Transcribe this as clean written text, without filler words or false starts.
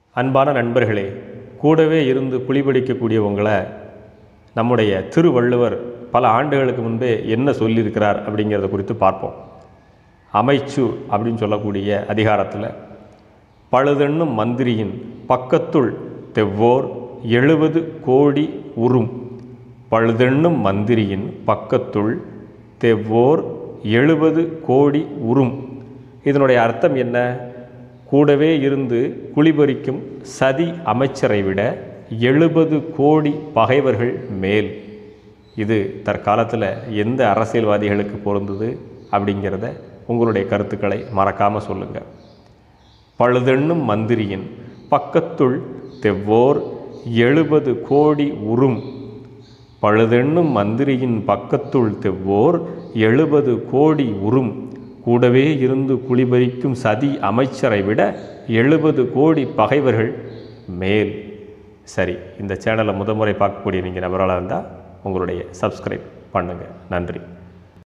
அன்பான நண்பர்களே, கூடவே இருந்து குளிபடிக்கக்கூடிய உங்களை நம்முடைய திருவள்ளுவர் பல ஆண்டுகளுக்கு முன்பே என்ன சொல்லியிருக்கிறார் அப்படிங்கிறத குறித்து பார்ப்போம். அமைச்சு அப்படின்னு சொல்லக்கூடிய அதிகாரத்தில் பழுதென்னும் மந்திரியின் பக்கத்துள் தெவ்வோர் 70 கோடி உறும். பழுதென்னும் மந்திரியின் பக்கத்துள் தெவ்வோர் 70 கோடி உறும். இதனுடைய அர்த்தம் என்ன? கூடவே இருந்து குளிபறிக்கும் சதி அமைச்சரை விட 70 கோடி பகைவர்கள் மேல். இது தற்காலத்தில் எந்த அரசியல்வாதிகளுக்கு பொருந்தது அப்படிங்கிறத உங்களுடைய கருத்துக்களை மறக்காமல் சொல்லுங்கள். பழுதென்னும் மந்திரியின் பக்கத்துள் தெவ்வோர் 70 கோடி உறும். பழுதென்னும் மந்திரியின் பக்கத்துள் தெவ்வோர் 70 கோடி உறும். கூடவே இருந்து குளிபறிக்கும் சதி அமைச்சரை விட 70 கோடி பகைவர்கள் மேல். சரி, இந்த சேனலை முதல் முறை பார்க்கக்கூடிய நீங்கள் நபராக இருந்தால் உங்களுடைய சப்ஸ்கிரைப் பண்ணுங்கள். நன்றி.